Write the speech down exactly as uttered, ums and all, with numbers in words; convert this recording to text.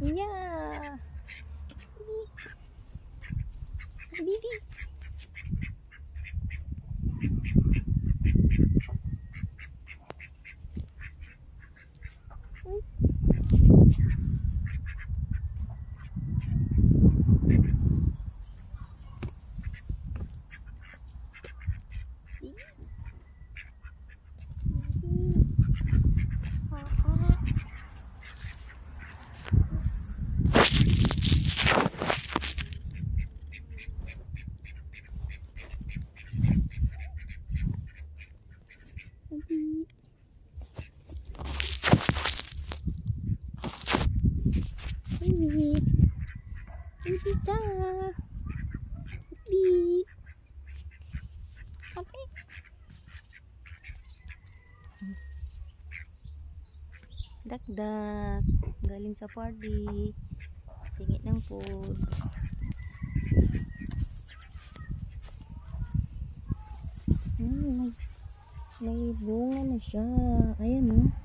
Iya. Bibi. Bibi, bibi dah, bibi, sampai dak-dak galing sa party, tingit ng food. Hmm, may, may bunga na siya. Ayan oh.